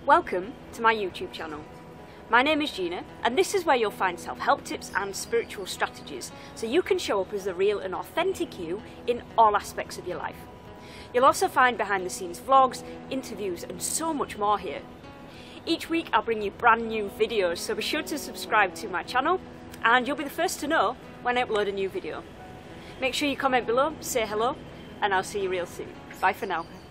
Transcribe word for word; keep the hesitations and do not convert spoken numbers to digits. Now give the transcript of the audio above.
Welcome to my YouTube channel. My name is Gina, and this is where you'll find self-help tips and spiritual strategies so you can show up as the real and authentic you in all aspects of your life. You'll also find behind the scenes vlogs, interviews and so much more here. Each week I'll bring you brand new videos, so be sure to subscribe to my channel and you'll be the first to know when I upload a new video. Make sure you comment below, say hello, and I'll see you real soon. Bye for now.